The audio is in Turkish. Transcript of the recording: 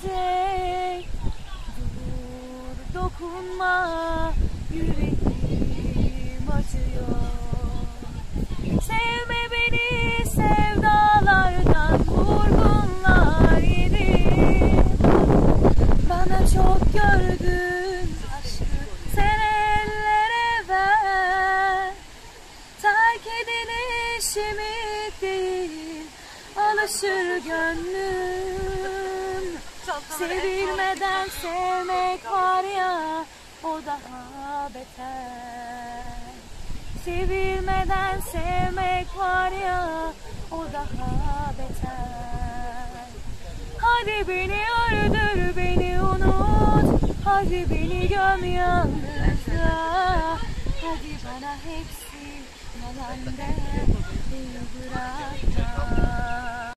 diyecek. Dur dokunma, yüreğim acıyor. Sevme beni, sevdalardan vurgunlar yedim. Bana çok gördün aşkı, sen ellere ver. Terk edilişimi değil, alışır gönlüm. Sevilmeden sevmek var ya, o daha beter. Sevilmeden sevmek var ya, o daha beter. Hadi beni öldür, beni unut, hadi beni göm yalnızlığa. Hadi bana hepsi yalan de, beni bırakma.